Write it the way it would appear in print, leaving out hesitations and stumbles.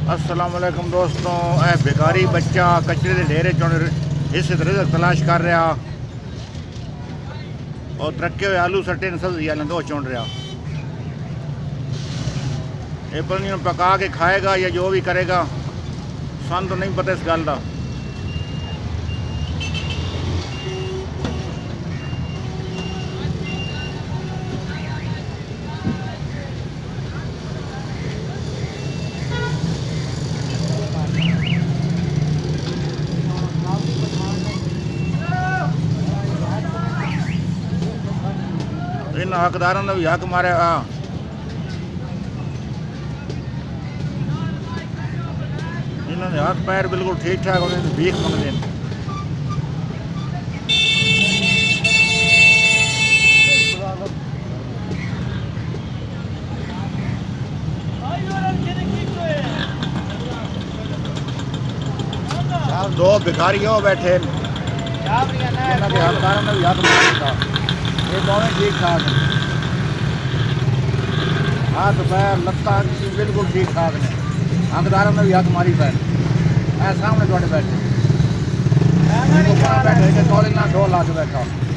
अस्सलाम वालेकुम दोस्तों। ए बेकारी बच्चा कचरे के ढेरे चुन इस रिज़्क तलाश कर रहा और तरक्के हुए आलू सट्टे सब्जी आलू दो चुन रहा। ये पता पका के खाएगा या जो भी करेगा, सन तो नहीं पता इस गल का। इन हकदारों ने भी हक मारे। इन्होंने हाथ पैर बिल्कुल ठीक ठाक होने भीख मंगते हैं। दो भिखारी हो बैठे, हकदारों ने भी हक मारा। ये दोनों ठीक ठाक हैं, हाथ पैर लत्ता बिल्कुल ठीक ठाक ने। हकदारों ने भी हक मारी पैर सामने थोड़े बैठे बैठे 2 लाख बैठा।